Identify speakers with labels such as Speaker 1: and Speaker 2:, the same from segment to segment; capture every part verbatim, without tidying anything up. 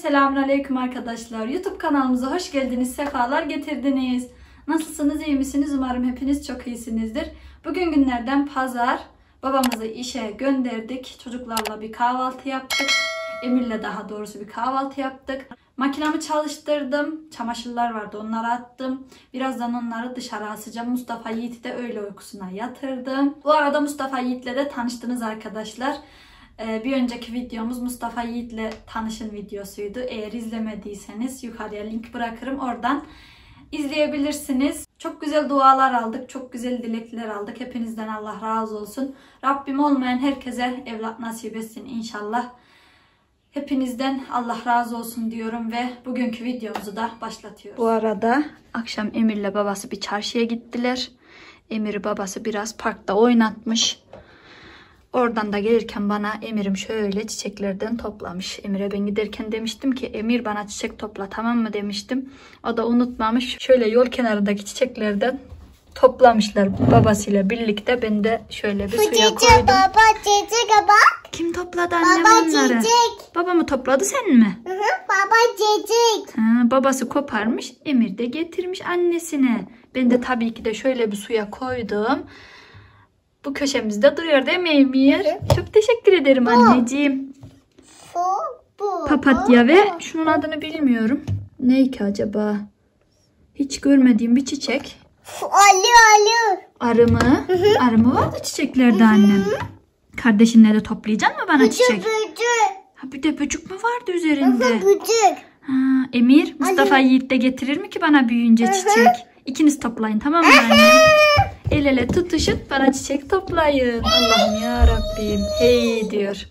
Speaker 1: Selamünaleyküm arkadaşlar. YouTube kanalımıza hoş geldiniz, sefalar getirdiniz. Nasılsınız, iyi misiniz? Umarım hepiniz çok iyisinizdir. Bugün günlerden pazar. Babamızı işe gönderdik. Çocuklarla bir kahvaltı yaptık. Emir'le daha doğrusu bir kahvaltı yaptık. Makinamı çalıştırdım. Çamaşırlar vardı, onları attım. Birazdan onları dışarı asacağım. Mustafa Yiğit'i de öğle uykusuna yatırdım. Bu arada Mustafa Yiğit'le de tanıştınız arkadaşlar. Bir önceki videomuz Mustafa Yiğit'le tanışın videosuydu. Eğer izlemediyseniz yukarıya link bırakırım. Oradan izleyebilirsiniz. Çok güzel dualar aldık. Çok güzel dilekler aldık. Hepinizden Allah razı olsun. Rabbim olmayan herkese evlat nasip etsin inşallah. Hepinizden Allah razı olsun diyorum ve bugünkü videomuzu da başlatıyoruz. Bu arada akşam Emir'le babası bir çarşıya gittiler. Emir'i babası biraz parkta oynatmış. Oradan da gelirken bana Emir'im şöyle çiçeklerden toplamış. Emir'e ben giderken demiştim ki Emir bana çiçek topla, tamam mı demiştim. O da unutmamış. Şöyle yol kenarındaki çiçeklerden toplamışlar babasıyla birlikte. Ben de şöyle bir suya koydum.
Speaker 2: Baba çiçek bak.
Speaker 1: Kim topladı annem
Speaker 2: baba
Speaker 1: onları?
Speaker 2: Çiçek.
Speaker 1: Baba mı topladı, sen mi?
Speaker 2: Hı hı, baba çiçek.
Speaker 1: Ha, babası koparmış, Emir de getirmiş annesine. Ben de tabii ki de şöyle bir suya koydum. Bu köşemizde duruyor değil mi Emir? Çok teşekkür ederim anneciğim.
Speaker 2: Su bu.
Speaker 1: Papatya ve şunun adını bilmiyorum. Ne ki acaba? Hiç görmediğim bir çiçek.
Speaker 2: Ali Ali.
Speaker 1: Arı mı? Arı mı vardı çiçeklerde annem? Kardeşinle de toplayacaksın mı bana çiçek?
Speaker 2: Böcek.
Speaker 1: Ha, bir de böcük mü vardı üzerinde?
Speaker 2: Böcek.
Speaker 1: Ha, Emir, Mustafa Yiğit de getirir mi ki bana büyüyünce çiçek? İkiniz toplayın, tamam mı annem? El ele tutuşun, bana çiçek toplayın. Allah'ım ya Rabbim. Hey diyor.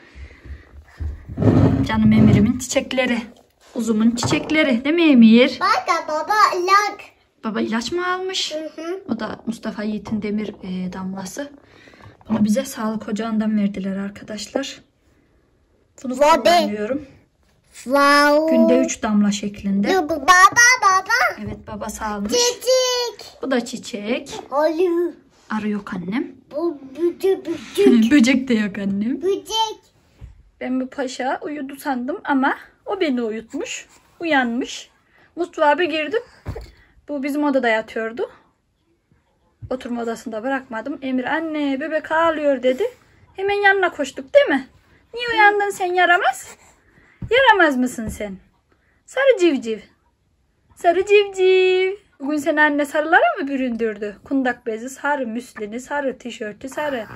Speaker 1: Canım Emir'imin çiçekleri. Uzumun çiçekleri. Değil mi Emir?
Speaker 2: Bak baba lak.
Speaker 1: Baba ilaç mı almış?
Speaker 2: Hı hı.
Speaker 1: O da Mustafa Yiğit'in demir e, damlası. Bunu bize sağlık ocağından verdiler arkadaşlar. Bunu kullanıyorum.
Speaker 2: Wow.
Speaker 1: Günde üç damla şeklinde.
Speaker 2: Baba baba.
Speaker 1: Evet, baba sağlamış.
Speaker 2: Çiçek.
Speaker 1: Bu da çiçek.
Speaker 2: Ali.
Speaker 1: Arı yok annem.
Speaker 2: Bu böcek böcek.
Speaker 1: Böcek de yok annem.
Speaker 2: Böcek.
Speaker 1: Ben bu paşa uyudu sandım ama o beni uyutmuş. Uyanmış. Mutfağa bir girdim. Bu bizim odada yatıyordu. Oturma odasında bırakmadım. Emir anne bebek ağlıyor dedi. Hemen yanına koştuk değil mi? Niye uyandın sen yaramaz? Yaramaz mısın sen? Sarı civciv. Sarı civciv. Bugün seni anne sarılara mı büründürdü? Kundak bezi sarı, müslini sarı, tişörtü sarı.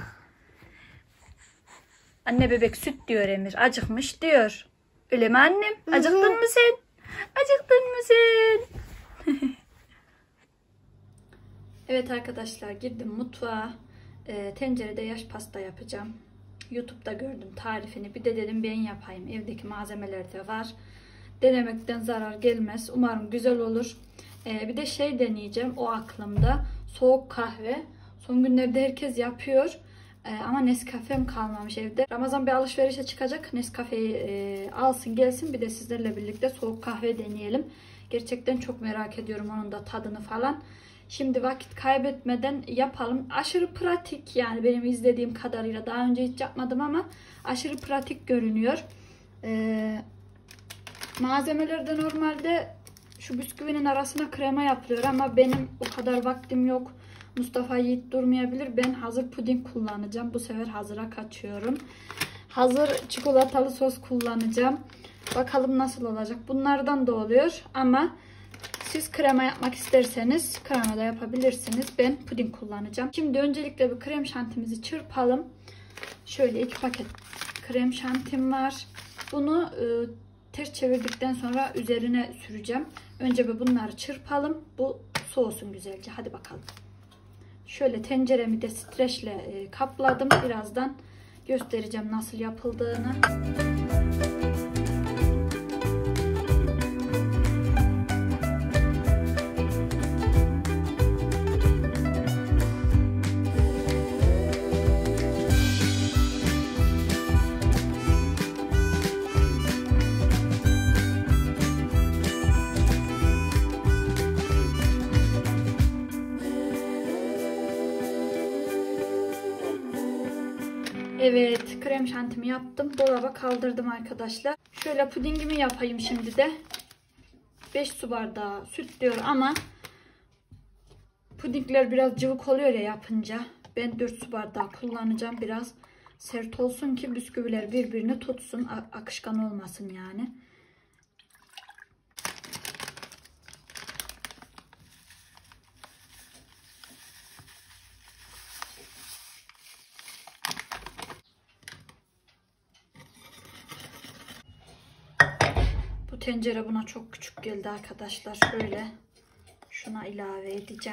Speaker 1: Anne bebek süt diyor Emir. Acıkmış diyor. Öyle mi annem? Acıktın mı sen? Acıktın mı sen? Evet arkadaşlar, girdim mutfağa. E, tencerede yaş pasta yapacağım. YouTube'da gördüm tarifini. Bir de dedim ben yapayım. Evdeki malzemeler de var. Denemekten zarar gelmez. Umarım güzel olur. E, bir de şey deneyeceğim. O aklımda. Soğuk kahve. Son günlerde herkes yapıyor. E, ama Nescafe'm kalmamış evde. Ramazan bir alışverişe çıkacak. Nescafe'yi e, alsın gelsin. Bir de sizlerle birlikte soğuk kahve deneyelim. Gerçekten çok merak ediyorum onun da tadını falan. Şimdi vakit kaybetmeden yapalım. Aşırı pratik, yani benim izlediğim kadarıyla. Daha önce hiç yapmadım ama aşırı pratik görünüyor. Ee, malzemelerde normalde şu bisküvinin arasına krema yapılıyor ama benim o kadar vaktim yok. Mustafa Yiğit durmayabilir. Ben hazır puding kullanacağım. Bu sefer hazıra kaçıyorum. Hazır çikolatalı sos kullanacağım. Bakalım nasıl olacak. Bunlardan da oluyor ama siz krema yapmak isterseniz krema da yapabilirsiniz. Ben puding kullanacağım. Şimdi öncelikle bir krem şantimizi çırpalım. Şöyle iki paket krem şantim var. Bunu e, ters çevirdikten sonra üzerine süreceğim. Önce bir bunları çırpalım. Bu soğusun güzelce. Hadi bakalım. Şöyle tenceremi de streçle e, kapladım. Birazdan göstereceğim nasıl yapıldığını. Evet, krem şantimi yaptım. Dolaba kaldırdım arkadaşlar. Şöyle pudingimi yapayım şimdi de. beş su bardağı süt diyor ama pudingler biraz cıvık oluyor ya yapınca. Ben dört su bardağı kullanacağım. Biraz sert olsun ki bisküviler birbirini tutsun. Akışkan olmasın yani. Bu tencere buna çok küçük geldi arkadaşlar. Şöyle şuna ilave edeceğim.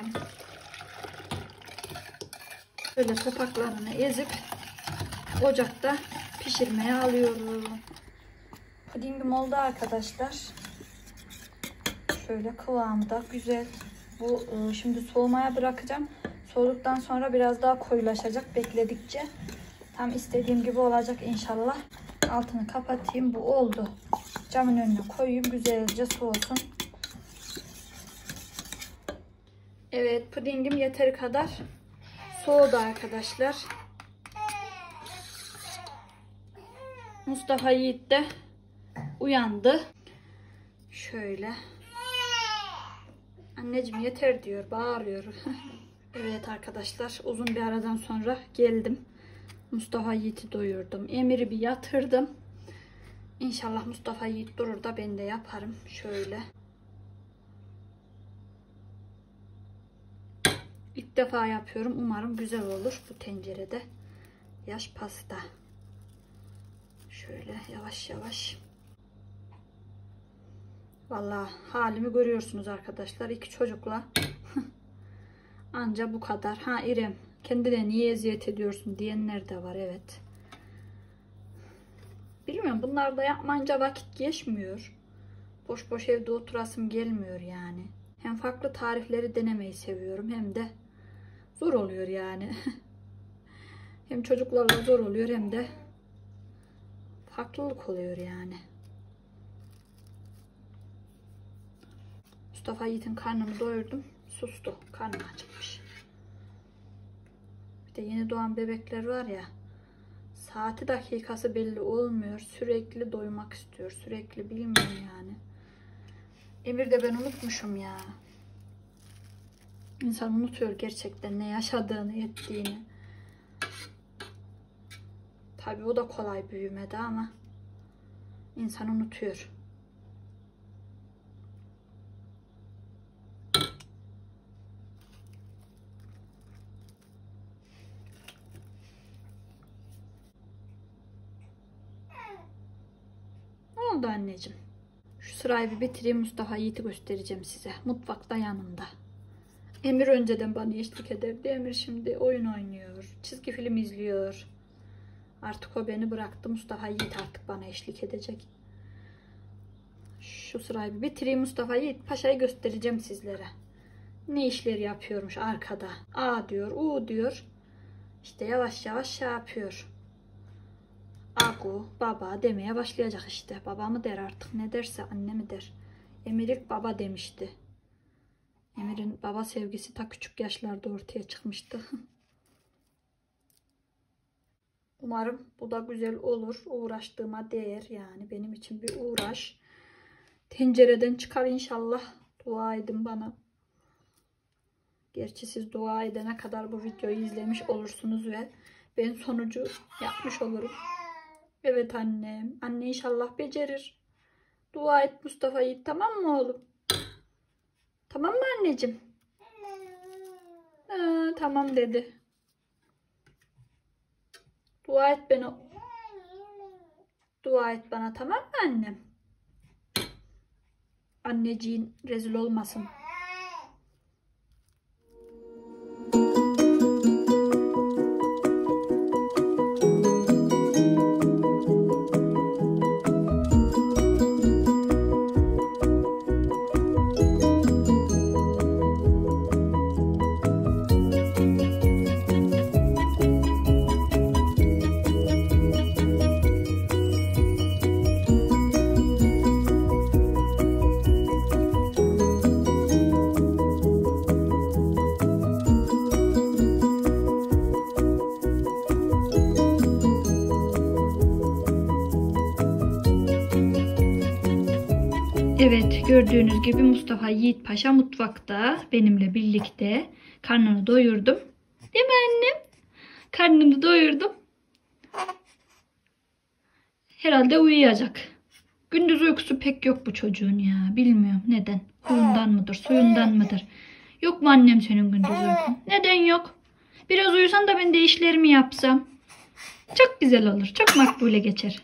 Speaker 1: Böyle topaklarını ezip ocakta pişirmeye alıyorum. Pudingim oldu arkadaşlar. Şöyle kıvamı da güzel. Bu şimdi soğumaya bırakacağım. Soğuduktan sonra biraz daha koyulaşacak bekledikçe. Tam istediğim gibi olacak inşallah. Altını kapatayım. Bu oldu. Camın önüne koyayım. Güzelce soğusun. Evet, pudingim yeteri kadar soğudu arkadaşlar. Mustafa Yiğit de uyandı. Şöyle. Anneciğim yeter diyor. Bağırıyor. Evet arkadaşlar. Uzun bir aradan sonra geldim. Mustafa Yiğit'i doyurdum. Emir'i bir yatırdım. İnşallah Mustafa Yiğit durur da ben de yaparım. Şöyle. İlk defa yapıyorum. Umarım güzel olur bu tencerede. Yaş pasta. Şöyle yavaş yavaş. Vallahi halimi görüyorsunuz arkadaşlar. İki çocukla. Anca bu kadar. Ha İrem, kendine niye eziyet ediyorsun diyenler de var. Evet. Bilmiyorum. Bunlar da yapmayınca vakit geçmiyor. Boş boş evde oturasım gelmiyor yani. Hem farklı tarifleri denemeyi seviyorum. Hem de zor oluyor yani. Hem çocuklarla zor oluyor hem de farklılık oluyor yani. Mustafa Yiğit'in karnını doyurdum. Sustu. Karnı acıkmış. Bir de yeni doğan bebekler var ya. Saati dakikası belli olmuyor. Sürekli doymak istiyor. Sürekli bilmiyorum yani. Emir de ben unutmuşum ya. İnsan unutuyor gerçekten ne yaşadığını, ettiğini. Tabii o da kolay büyümedi ama insan unutuyor. Ne oldu anneciğim? Şu sırayı bir bitireyim, Mustafa Yiğit'i göstereceğim size. Mutfakta yanımda. Emir önceden bana eşlik ederdi. Emir şimdi oyun oynuyor. Çizgi film izliyor. Artık o beni bıraktı. Mustafa Yiğit artık bana eşlik edecek. Şu sırayı bir bitireyim. Mustafa Yiğit Paşa'yı göstereceğim sizlere. Ne işler yapıyormuş arkada. A diyor, U diyor. İşte yavaş yavaş şey yapıyor. Agu, baba demeye başlayacak işte. Baba mı der artık, ne derse, anne mi der. Emir ilk baba demişti. Emir'in baba sevgisi ta küçük yaşlarda ortaya çıkmıştı. Umarım bu da güzel olur. Uğraştığıma değer yani. Benim için bir uğraş. Tencereden çıkar inşallah. Dua edin bana. Gerçi siz dua edene kadar bu videoyu izlemiş olursunuz ve ben sonucu yapmış olurum. Evet annem. Anne inşallah becerir. Dua et Mustafa Yiğit, tamam mı oğlum? Tamam mı anneciğim? Ha, tamam dedi. Dua et bana. Dua et bana, tamam mı annem? Anneciğin rezil olmasın. Evet, gördüğünüz gibi Mustafa Yiğit Paşa mutfakta benimle birlikte. Karnını doyurdum. Değil mi annem? Karnını doyurdum. Herhalde uyuyacak. Gündüz uykusu pek yok bu çocuğun ya. Bilmiyorum neden. Huyundan mıdır, suyundan mıdır? Yok mu annem senin gündüz uykun? Neden yok? Biraz uyusan da ben de işlerimi yapsam. Çok güzel olur. Çok makbule geçer.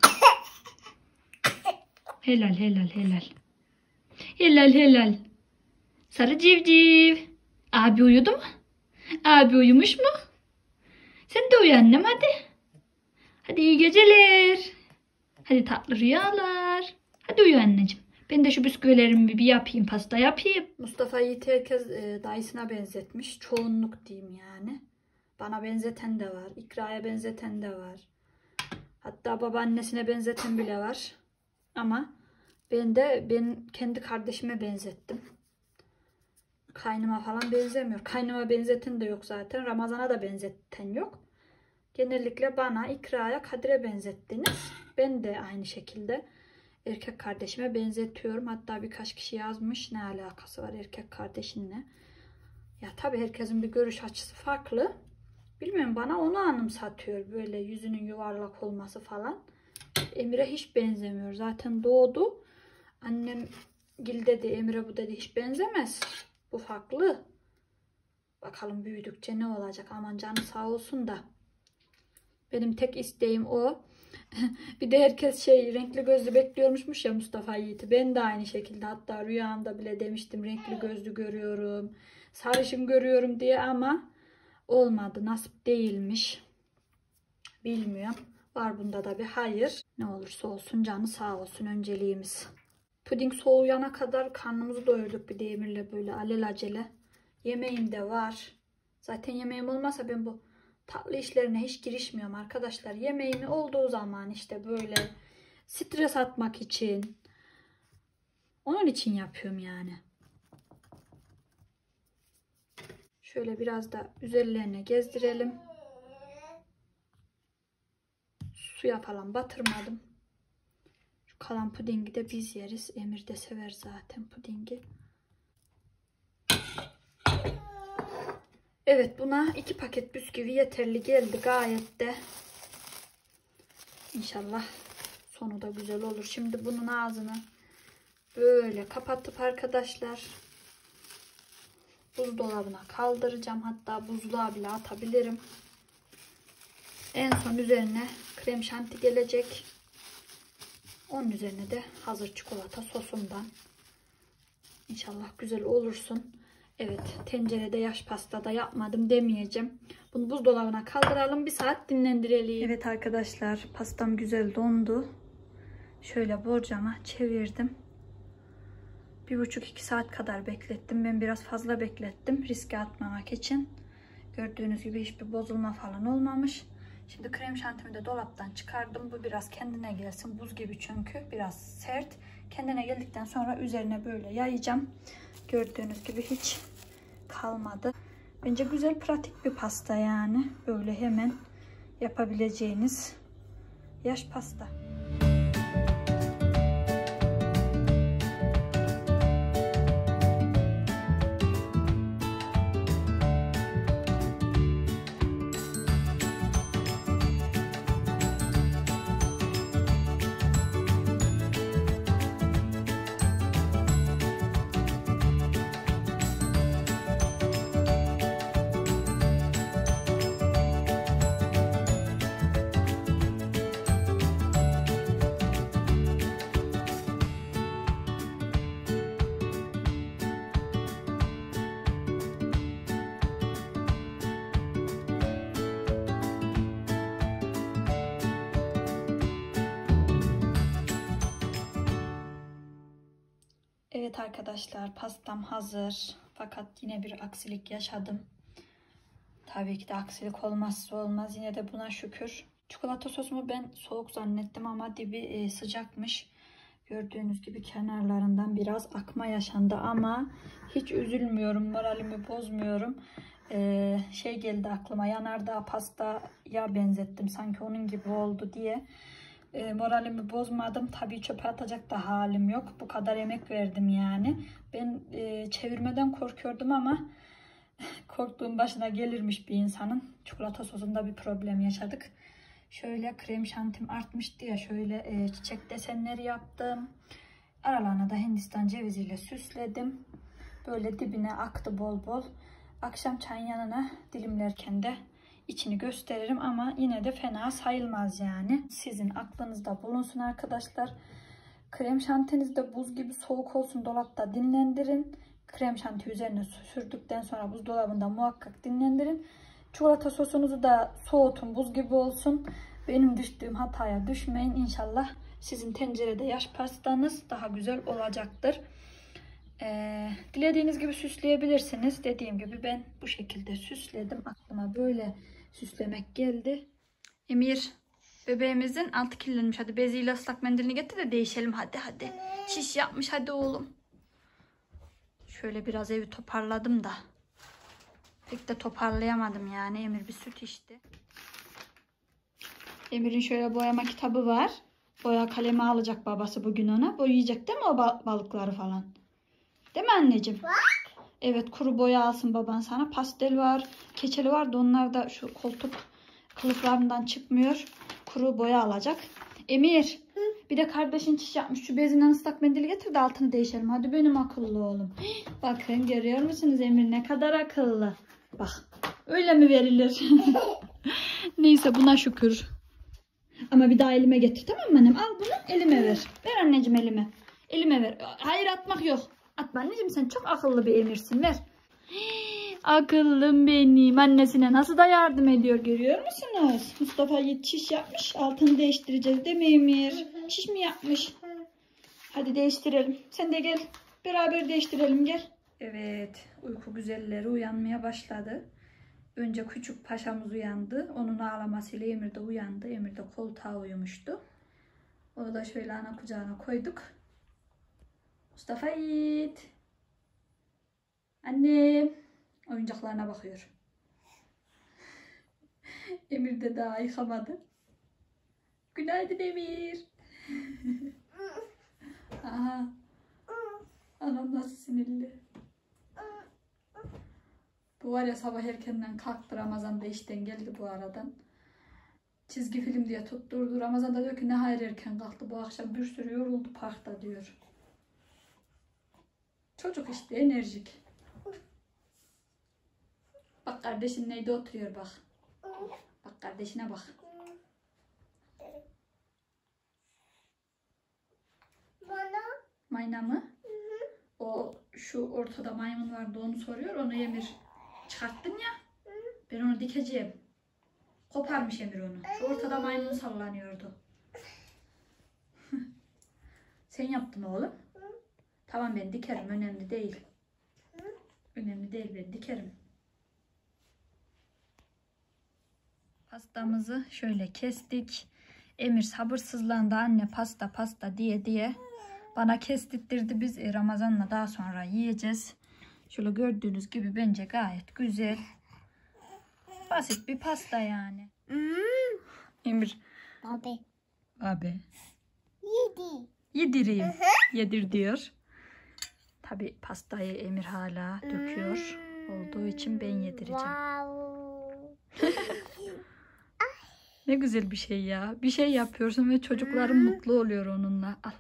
Speaker 1: Helal helal helal. Helal helal. Sarı civciv. Abi uyudu mu? Abi uyumuş mu? Sen de uyu annem hadi. Hadi iyi geceler. Hadi tatlı rüyalar. Hadi uyu anneciğim. Ben de şu bisküvilerimi bir yapayım, pasta yapayım. Mustafa Yiğit'i herkes e, dayısına benzetmiş. Çoğunluk diyeyim yani. Bana benzeten de var. İkra'ya benzeten de var. Hatta babaannesine benzeten bile var. Ama ben de ben kendi kardeşime benzettim. Kaynıma falan benzemiyor. Kaynıma benzeten de yok zaten. Ramazan'a da benzeten yok. Genellikle bana, İkra'ya, Kadir'e benzettiniz. Ben de aynı şekilde erkek kardeşime benzetiyorum. Hatta birkaç kişi yazmış ne alakası var erkek kardeşinle. Ya tabii herkesin bir görüş açısı farklı. Bilmiyorum, bana onu anımsatıyor. Böyle yüzünün yuvarlak olması falan. Emir'e hiç benzemiyor. Zaten doğdu. Annem Gil dedi, Emir'e bu dedi hiç benzemez. Bu farklı. Bakalım büyüdükçe ne olacak. Aman canı sağ olsun da. Benim tek isteğim o. Bir de herkes şey renkli gözlü bekliyormuşmuş ya Mustafa Yiğit'i. Ben de aynı şekilde, hatta rüyamda bile demiştim renkli gözlü görüyorum. Sarışın görüyorum diye ama olmadı. Nasip değilmiş. Bilmiyorum. Var bunda da bir hayır. Ne olursa olsun canı sağ olsun önceliğimiz. Puding soğuyana kadar karnımızı doyurduk bir de Emir'le böyle alelacele. Yemeğim de var. Zaten yemeğim olmasa ben bu tatlı işlerine hiç girişmiyorum arkadaşlar. Yemeğimi olduğu zaman işte böyle stres atmak için. Onun için yapıyorum yani. Şöyle biraz da üzerlerine gezdirelim. Suya falan batırmadım. Şu kalan pudingi de biz yeriz. Emir de sever zaten pudingi. Evet, buna iki paket bisküvi yeterli geldi gayet de. İnşallah sonu da güzel olur. Şimdi bunun ağzını böyle kapatıp arkadaşlar buzdolabına kaldıracağım. Hatta buzluğa bile atabilirim. En son üzerine krem şanti gelecek. Onun üzerine de hazır çikolata sosumdan. İnşallah güzel olursun. Evet, tencerede yaş pasta da yapmadım demeyeceğim. Bunu buzdolabına kaldıralım, bir saat dinlendirelim. Evet arkadaşlar, pastam güzel dondu. Şöyle borcama çevirdim. Bir buçuk iki saat kadar beklettim. Ben biraz fazla beklettim riske atmamak için. Gördüğünüz gibi hiçbir bozulma falan olmamış. Şimdi krem şantimi de dolaptan çıkardım. Bu biraz kendine gelsin. Buz gibi çünkü. Biraz sert. Kendine geldikten sonra üzerine böyle yayacağım. Gördüğünüz gibi hiç kalmadı. Bence güzel, pratik bir pasta yani. Böyle hemen yapabileceğiniz yaş pasta. Evet arkadaşlar, pastam hazır. Fakat yine bir aksilik yaşadım. Tabii ki de aksilik olmazsa olmaz. Yine de buna şükür. Çikolata sosumu ben soğuk zannettim ama dibi sıcakmış. Gördüğünüz gibi kenarlarından biraz akma yaşandı ama hiç üzülmüyorum. Moralimi bozmuyorum. Ee, şey geldi aklıma, yanardağ pastaya benzettim. Sanki onun gibi oldu diye. E, moralimi bozmadım. Tabii çöpe atacak da halim yok. Bu kadar emek verdim yani. Ben e, çevirmeden korkuyordum ama korktuğum başına gelirmiş bir insanın. Çikolata sosunda bir problem yaşadık. Şöyle krem şantim artmıştı ya. Şöyle e, çiçek desenleri yaptım. Aralarına da Hindistan ceviziyle süsledim. Böyle dibine aktı bol bol. Akşam çayın yanına dilimlerken de içini gösteririm ama yine de fena sayılmaz yani. Sizin aklınızda bulunsun arkadaşlar. Krem şantiniz de buz gibi soğuk olsun, dolapta dinlendirin. Krem şanti üzerine sürdükten sonra buzdolabında muhakkak dinlendirin. Çikolata sosunuzu da soğutun, buz gibi olsun. Benim düştüğüm hataya düşmeyin. İnşallah sizin tencerede yaş pastanız daha güzel olacaktır. Ee, dilediğiniz gibi süsleyebilirsiniz. Dediğim gibi ben bu şekilde süsledim. Aklıma böyle süslemek geldi. Emir, bebeğimizin altı kirlenmiş. Hadi beziyle ıslak mendilini getir de değişelim. Hadi hadi. Şiş yapmış hadi oğlum. Şöyle biraz evi toparladım da. Pek de toparlayamadım yani. Emir bir süt içti. Emir'in şöyle boyama kitabı var. Boya kalemi alacak babası bugün ona. Boyayacak değil mi o balıkları falan? Değil mi anneciğim?
Speaker 2: Bak.
Speaker 1: Evet, kuru boya alsın baban sana. Pastel var, keçeli var da onlar da şu koltuk kılıflarından çıkmıyor. Kuru boya alacak. Emir, hı? Bir de kardeşin çiş yapmış. Şu bezinden ıslak mendili getir de altını değişelim. Hadi benim akıllı oğlum. Bakın görüyor musunuz Emir ne kadar akıllı. Bak öyle mi verilir? Neyse buna şükür. Ama bir daha elime getir tamam mı annem? Al bunu elime ver. Ver anneciğim elime. Elime ver. Hayır atmak yok. Atma anneciğim sen çok akıllı bir Emir'sin ver. Akıllım benim. Annesine nasıl da yardım ediyor görüyor musunuz? Mustafa Yiğit çiş yapmış. Altını değiştireceğiz değil mi Emir? Çiş mi yapmış? Hadi değiştirelim. Sen de gel. Beraber değiştirelim gel. Evet. Uyku güzelleri uyanmaya başladı. Önce küçük paşamız uyandı. Onun ağlamasıyla Emir de uyandı. Emir de koltuğa uyumuştu. Onu da şöyle ana kucağına koyduk. Mustafa Yiğit. Annem. Oyuncaklarına bakıyor. Emir de daha yıkamadı. Günaydın Emir. Aha. Anam nasıl sinirli. Bu var ya sabah erkenden kalktı. Ramazan'da işten geldi bu aradan. Çizgi film diye tutturdu. Ramazan'da diyor ki ne hayır erken kalktı. Bu akşam bir sürü yoruldu parkta diyor. Çocuk işte enerjik. Bak kardeşin neyde oturuyor bak. Bak kardeşine bak.
Speaker 2: Bana.
Speaker 1: Mayna mı? Hı hı. O şu ortada maymun vardı onu soruyor. Onu Emir çıkarttın ya. Hı. Ben onu dikeceğim. Koparmış Emir onu. Şu ortada maymun sallanıyordu. Sen yaptın oğlum. Hı. Tamam ben dikerim önemli değil. Hı. Önemli değil ben dikerim. Pastamızı şöyle kestik. Emir sabırsızlandı anne pasta pasta diye diye. Bana kestirttirdi. Biz Ramazan'la daha sonra yiyeceğiz. Şöyle gördüğünüz gibi bence gayet güzel. Basit bir pasta yani.
Speaker 2: Hmm.
Speaker 1: Emir.
Speaker 2: Abi.
Speaker 1: Abi.
Speaker 2: Yedi.
Speaker 1: Yedireyim. Hı hı. Yedir diyor. Tabi pastayı Emir hala döküyor. Hmm. Olduğu için ben yedireceğim.
Speaker 2: Wow.
Speaker 1: Ne güzel bir şey ya. Bir şey yapıyorsun ve çocukların hmm. mutlu oluyor onunla. Al.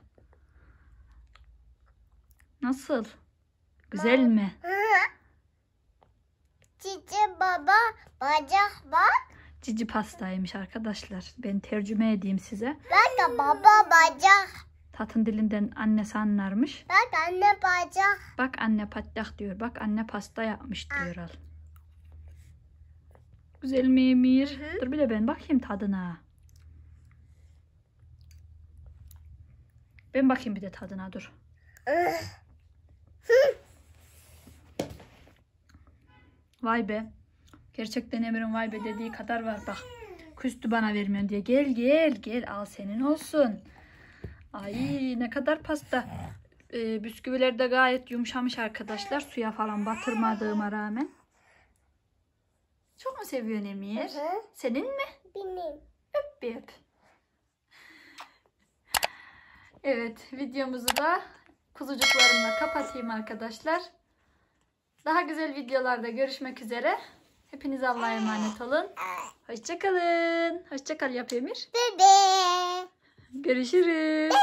Speaker 1: Nasıl? Güzel
Speaker 2: baba.
Speaker 1: mi?
Speaker 2: Cici baba bacak bak.
Speaker 1: Cici pastaymış arkadaşlar. Ben tercüme edeyim size.
Speaker 2: Bak da baba bacak.
Speaker 1: Tatın dilinden annesi anlarmış.
Speaker 2: Bak anne bacak.
Speaker 1: Bak anne patlak diyor. Bak anne pasta yapmış diyor al. Güzel mi Emir? Hı hı. Dur bir de ben bakayım tadına. Ben bakayım bir de tadına dur. Vay be. Gerçekten Emir'in vay be dediği kadar var bak. Küstü bana vermiyorsun diye. Gel gel gel al senin olsun. Ay ne kadar pasta. Ee, bisküviler de gayet yumuşamış arkadaşlar. Suya falan batırmadığıma rağmen. Çok mu seviyorsun Emir? Hı hı. Senin mi?
Speaker 2: Benim.
Speaker 1: Öp bir öp. Evet, videomuzu da kuzucuklarımla kapatayım arkadaşlar. Daha güzel videolarda görüşmek üzere. Hepiniz Allah'a emanet olun. Hoşça kalın. Hoşça kal yap Emir.
Speaker 2: Bebe.
Speaker 1: Görüşürüz.